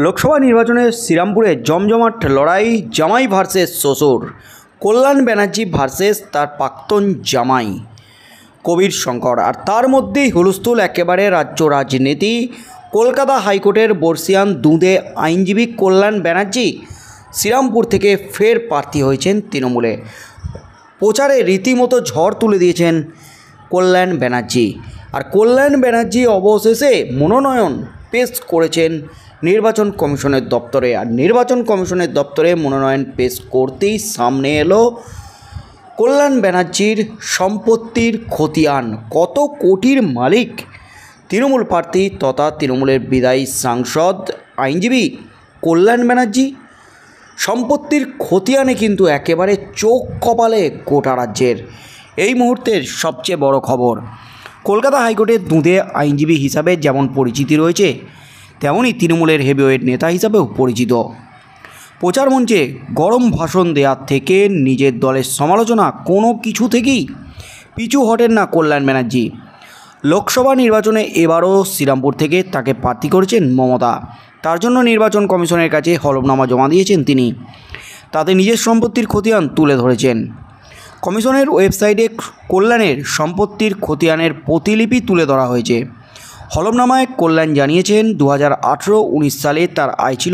লোকসভা নির্বাচনে শ্রীরামপুরে জমজমাট লড়াই, জামাই ভার্সেস শ্বশুর। কল্যাণ ব্যানার্জি ভার্সেস তার প্রাক্তন জামাই কবির শঙ্কর। আর তার মধ্যেই হুলস্থুল একেবারে রাজ্য রাজনীতি। কলকাতা হাইকোর্টের বর্ষিয়ান দুঁদে আইনজীবী কল্যাণ ব্যানার্জি শ্রীরামপুর থেকে ফের প্রার্থী হয়েছেন তৃণমূলে। প্রচারে রীতিমতো ঝড় তুলে দিয়েছেন কল্যাণ ব্যানার্জি। আর কল্যাণ ব্যানার্জি অবশেষে মনোনয়ন পেশ করেছেন নির্বাচন কমিশনের দপ্তরে। আর নির্বাচন কমিশনের দপ্তরে মনোনয়ন পেশ করতেই সামনে এলো কল্যাণ ব্যানার্জির সম্পত্তির খতিয়ান। কত কোটির মালিক তৃণমূল প্রার্থী তথা তৃণমূলের বিদায়ী সাংসদ আইনজীবী কল্যাণ ব্যানার্জি। সম্পত্তির খতিয়ানে কিন্তু একেবারে চোখ কপালে গোটা রাজ্যের। এই মুহূর্তের সবচেয়ে বড় খবর, কলকাতা হাইকোর্টের দুঁদে আইনজীবী হিসাবে যেমন পরিচিতি রয়েছে, তেমনই তৃণমূলের হেভিওয়েট নেতা হিসাবেও পরিচিত। প্রচার মঞ্চে গরম ভাষণ দেওয়ার থেকে নিজের দলের সমালোচনা কোনো কিছু থেকেই পিছু হটেন না কল্যাণ ব্যানার্জি। লোকসভা নির্বাচনে এবারও শ্রীরামপুর থেকে তাকে প্রার্থী করেছেন মমতা। তার জন্য নির্বাচন কমিশনের কাছে হলফনামা জমা দিয়েছেন তিনি। তাতে নিজের সম্পত্তির খতিয়ান তুলে ধরেছেন। কমিশনের ওয়েবসাইটে কল্যাণের সম্পত্তির খতিয়ানের প্রতিলিপি তুলে ধরা হয়েছে। হলফনামায় কল্যাণ জানিয়েছেন 2018-19 সালে তার আয় ছিল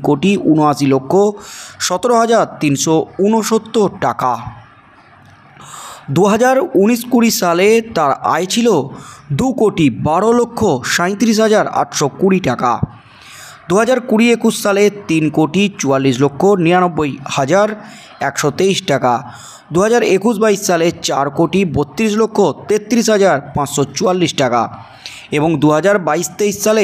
3,79,17,369 টাকা। 2019-20 সালে তার আয় ছিল 2,12,37,820 টাকা। 2020-21 সালে 3,44,99,123 টাকা। 2021-22 সালে 4,32,33,544 টাকা এবং 2022-23 সালে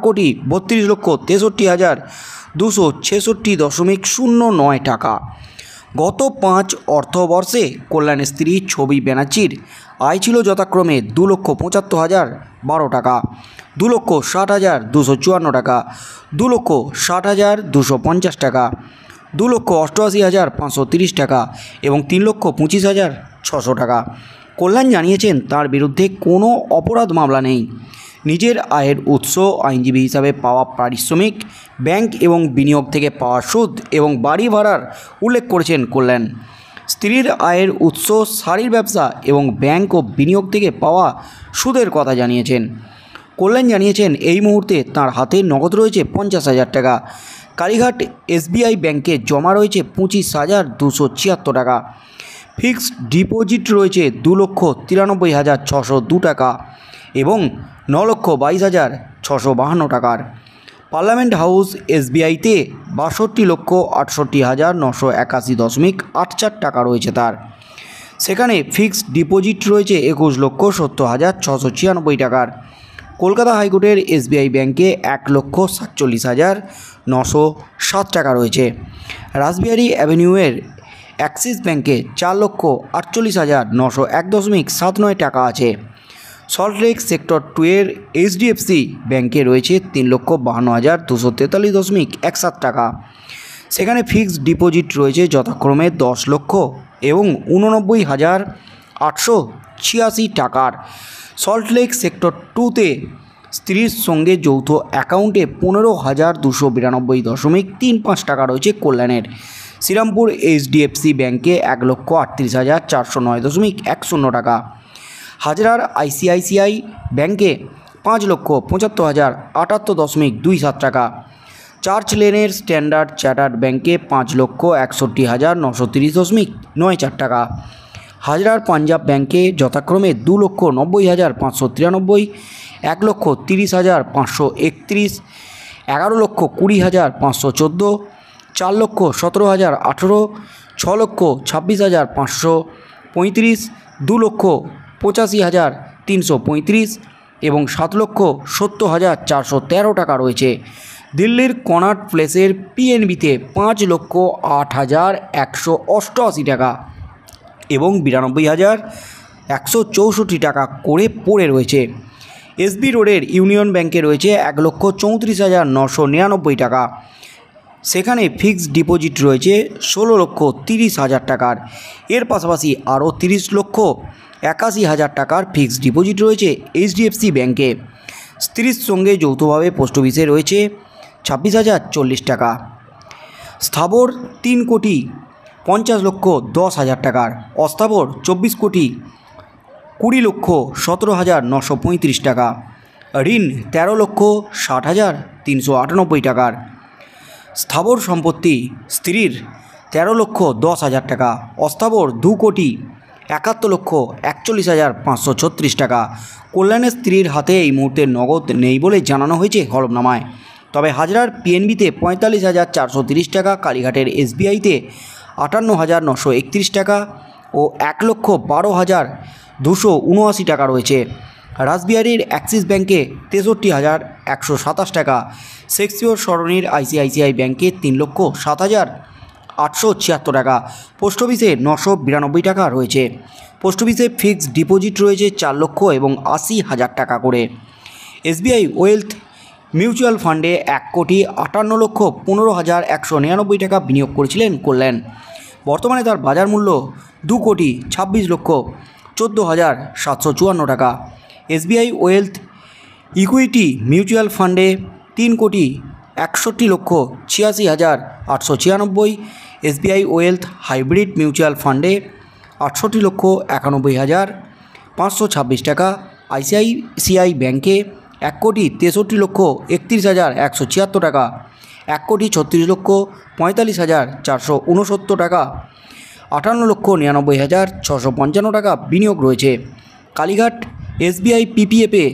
4,32,63,266.09 টাকা। গত 5 অর্থবর্ষে কল্যাণের স্ত্রী ছবি ব্যানার্জির আয় ছিল যথাক্রমে 2,75,012 টাকা, 2,60,254 টাকা, 2,60,250 টাকা, 2,88,530 টাকা এবং 3,25,600 টাকা। কল্যাণ জানিয়েছেন তার বিরুদ্ধে কোনো অপরাধ মামলা নেই। নিজের আয়ের উৎস আইনজীবী হিসাবে পাওয়া পারিশ্রমিক, ব্যাংক এবং বিনিয়োগ থেকে পাওয়া সুদ এবং বাড়ি ভাড়ার উল্লেখ করেছেন কল্যাণ। স্ত্রীর আয়ের উৎস শাড়ির ব্যবসা এবং ব্যাংক ও বিনিয়োগ থেকে পাওয়া সুদের কথা জানিয়েছেন। কল্যাণ জানিয়েছেন এই মুহূর্তে তার হাতে নগদ রয়েছে 50,000 টাকা। কালীঘাট SBI ব্যাংকে জমা রয়েছে 25,276 টাকা। ফিক্সড ডিপোজিট রয়েছে 2,93,602 টাকা এবং 9,22,652 টাকার। পার্লামেন্ট হাউস SBIতে 62,68,981.84 টাকা রয়েছে তার। সেখানে ফিক্সড ডিপোজিট রয়েছে 21,70,696 টাকার। কলকাতা হাইকোর্টের SBI ব্যাংকে 1,47,907 টাকা রয়েছে। রাসবিহারী অ্যাভিনিউয়ের অ্যাক্সিস ব্যাংকে 4,48,901.79 টাকা আছে। সল্টলেক সেক্টর 2 এর HDFC ব্যাংকে রয়েছে 3,52,243.17 টাকা। সেখানে ফিক্সড ডিপোজিট রয়েছে যথাক্রমে 10 লক্ষ এবং 89,886 টাকার। সল্টলেক সেক্টর 2তে স্ত্রীর সঙ্গে যৌথ অ্যাকাউন্টে 15,292.35 টাকা রয়েছে কল্যাণের। শ্রীরামপুর HDFC ব্যাংকে 1,38,409.10 টাকা। হাজরার ICICI ব্যাংকে 5,75,078.27 টাকা। চার্চ লেনের স্ট্যান্ডার্ড চার্টার্ড ব্যাংকে 5,61,930.94 টাকা। হাজরার পাঞ্জাব ব্যাংকে যথাক্রমে 2,90,593, 1,30,531, 11,20,514, 4,17,018, 6,26,535, 2,85,335 এবং 7,70,413 টাকা রয়েছে। দিল্লির কনাট প্লেসের PNBতে 5,08,188 টাকা এবং 92,164 টাকা করে পড়ে রয়েছে। SB রোডের ইউনিয়ন ব্যাংকে রয়েছে 1,34,999 টাকা। সেখানে ফিক্সড ডিপোজিট রয়েছে 16,30,000 টাকার। এর পাশাপাশি আরও 30,81,000 টাকার ফিক্সড ডিপোজিট রয়েছে HDFC ব্যাংকে। স্ত্রীর সঙ্গে যৌথভাবে পোস্ট অফিসে রয়েছে 26,040 টাকা। স্থাবর 3,50,10,000 টাকার। অস্থাবর 24,20,17,935 টাকা। ঋণ 13,60,398 টাকার। স্থাবর সম্পত্তি স্ত্রীর 13,10,000 টাকা। অস্থাবর 2,71,41,536 টাকা। কল্যাণের স্ত্রীর হাতে এই মুহূর্তে নগদ নেই বলে জানানো হয়েছে হলফনামায়। তবে হাজরার পিএনবিতে 45,430 টাকা, কালীঘাটের এসবিআইতে 58,931 টাকা ও 1,12,279 টাকা রয়েছে। রাসবিহারীর অ্যাক্সিস ব্যাঙ্কে 63,127 টাকা। শেক্সপিয়র সরণির আইসিআইসিআই ব্যাঙ্কে 3,07,876 টাকা। পোস্ট অফিসে 992 টাকা রয়েছে। পোস্ট অফিসে ফিক্সড ডিপোজিট রয়েছে 4 লক্ষ এবং 80,000 টাকা করে। এসবিআই ওয়েলথ মিউচুয়াল ফান্ডে 1,58,15,199 টাকা বিনিয়োগ করেছিলেন কল্যাণ। বর্তমানে তার বাজার মূল্য 2,26,14,754 টাকা। এসবিআই ওয়েলথ ইকুইটি মিউচুয়াল ফান্ডে 3,61,86,896। এসবিআই ওয়েলথ হাইব্রিড মিউচুয়াল ফান্ডে 68,91,526 টাকা। আইসিআইসিআই ব্যাঙ্কে 1,63,31,176 টাকা। 1,36,45,469 টাকা। 58,99,655 টাকা বিনিয়োগ রয়েছে। কালীঘাট এসবিআই পিপিএফে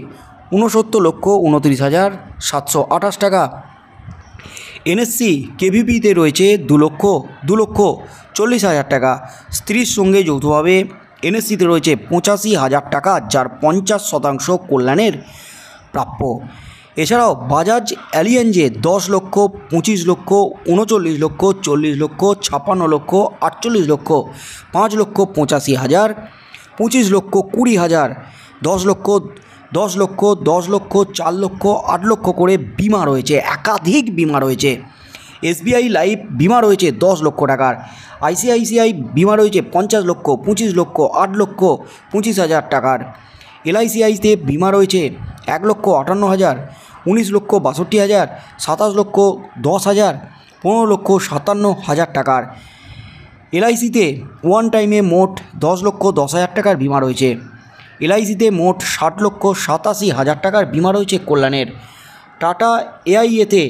69,29,728 টাকা। এনএসসি কেভিপিতে রয়েছে 2,40,40,000 টাকা। স্ত্রীর সঙ্গে যৌথভাবে এনএসসিতে রয়েছে 85,000 টাকা, যার 50% কল্যাণের প্রাপ্য। এছাড়াও বাজাজ অ্যালিয়েঞ্জে 10 লক্ষ, 25 লক্ষ, 39 লক্ষ, 40 লক্ষ, 56 লক্ষ, 48 লক্ষ, 5 লক্ষ 85,000, 25 লক্ষ 20,000, 10 লক্ষ, 10 লক্ষ, 10 লক্ষ, 4 লক্ষ, 8 লক্ষ করে বিমা রয়েছে। একাধিক বিমা রয়েছে। এসবিআই লাইফ বিমা রয়েছে 10 লক্ষ টাকার। আইসিআইসিআই বিমা রয়েছে 50 লক্ষ, 25 লক্ষ, 8 লক্ষ 25,000 টাকার। এলআইসিআইতে বিমা রয়েছে 1,58,000, 19 লক্ষ 62,000, 27 লক্ষ 10,000, 15 লক্ষ 57,000 টাকার। এলআইসিতে ওয়ান টাইমে মোট 10 লক্ষ 10,000 টাকার বিমা রয়েছে। এলআইসিতে মোট 60 লক্ষ 87,000 টাকার বিমা রয়েছে কল্যাণের। টাটা এআইএতে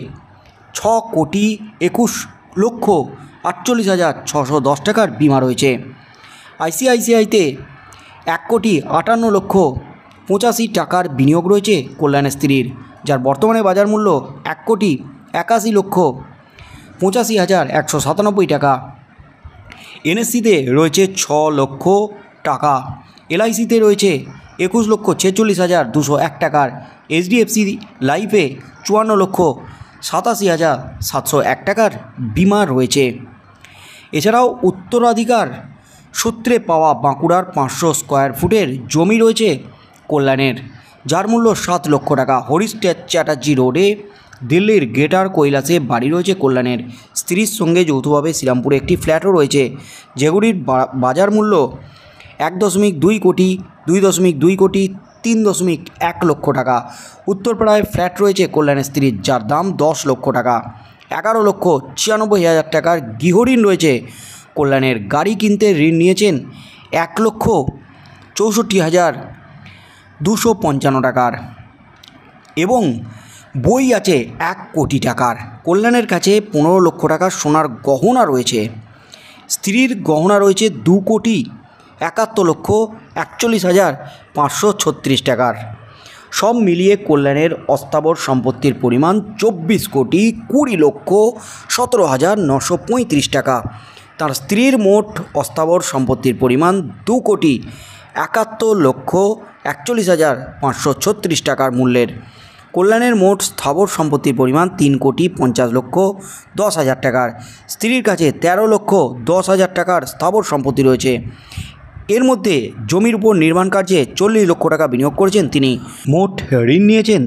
6,21,48,610 টাকার বিমা রয়েছে। আইসিআইসিআইতে 1,58,85,00,000 টাকার বিনিয়োগ রয়েছে কল্যাণের স্ত্রীর, যার বর্তমানে বাজার মূল্য 1,81,85,197 টাকা। এনএসসিতে রয়েছে 6 লক্ষ টাকা। এলআইসিতে রয়েছে 21,46,201 টাকার। এইচডিএফসি লাইফে 54,87,701 টাকার বিমা রয়েছে। এছাড়াও উত্তরাধিকার সূত্রে পাওয়া বাঁকুড়ার 500 স্কোয়ার ফুটের জমি রয়েছে কল্যাণের, যার মূল্য 7 লক্ষ টাকা। হরিশ চ্যাটার্জি রোডে দিল্লির গ্রেটার কৈলাসে বাড়ি রয়েছে কল্যাণের। স্ত্রীর সঙ্গে যৌথভাবে শ্রীরামপুরে একটি ফ্ল্যাটও রয়েছে, যেগুলির বাজার মূল্য 1.2 কোটি, 2.2 কোটি, 3.1 লক্ষ টাকা। উত্তরপাড়ায় ফ্ল্যাট রয়েছে কল্যাণের স্ত্রীর, যার দাম 10 লক্ষ টাকা। 11,96,000 টাকার গৃহঋণ রয়েছে কল্যাণের। গাড়ি কিনতে ঋণ নিয়েছেন 1,64,255 টাকার এবং বই আছে 1 কোটি টাকার। কল্যাণের কাছে 15 লক্ষ টাকার সোনার গহনা রয়েছে। স্ত্রীর গহনা রয়েছে 2,71,41,536 টাকার। সব মিলিয়ে কল্যাণের অস্থাবর সম্পত্তির পরিমাণ 24,20,17,935 টাকা। তার স্ত্রীর মোট অস্থাবর সম্পত্তির পরিমাণ 2,71,41,536 টাকার মূল্যের। কল্যাণের মোট স্থাবর সম্পত্তির পরিমাণ 3,50,10,000 টাকার। স্ত্রীর কাছে 13,10,000 টাকার স্থাবর সম্পত্তি রয়েছে। এর মধ্যে জমির উপর নির্মাণ কার্যে 40 লক্ষ টাকা বিনিয়োগ করেছেন তিনি। মোট ঋণ নিয়েছেন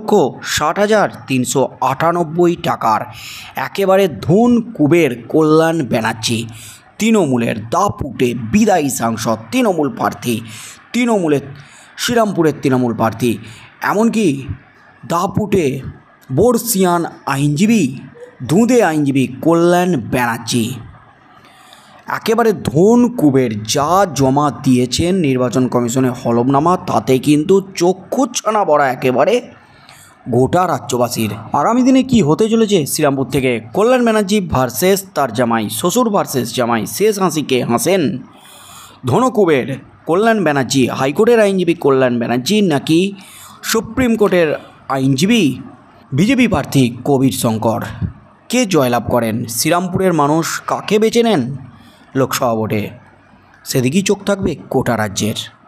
13,60,398 টাকার। একেবারে ধন কুবের কল্যাণ ব্যানার্জি। তৃণমূলের দাপুটে বিদায়ী সাংসদ, তৃণমূল প্রার্থী, শ্রীরামপুরের তৃণমূল প্রার্থী। এমনকি দাপুটে বর্ষিয়ান আইনজীবী, দুঁদে আইনজীবী কল্যাণ ব্যানার্জি। একেবারে ধন কুবের যা জমা দিয়েছেন নির্বাচন কমিশনের হলফনামা, তাতে কিন্তু চক্ষু ছানা বড়া একেবারে গোটা রাজ্যবাসীর। আগামী দিনে কি হতে চলেছে শ্রীরামপুর থেকে কল্যাণ ব্যানার্জি ভার্সেস তার জামাই, শ্বশুর ভার্সেস জামাই, শেষ হাসিকে হাসেন ধনকুবের কল্যাণ ব্যানার্জি, হাইকোর্টের আইনজীবী কল্যাণ ব্যানার্জি নাকি সুপ্রিম কোর্টের আইনজীবী বিজেপি প্রার্থী কবির শঙ্কর? কে জয়লাভ করেন? শ্রীরামপুরের মানুষ কাকে বেছে নেন লোকসভা ভোটে? সেদিকেই চোখ থাকবে গোটা রাজ্যের।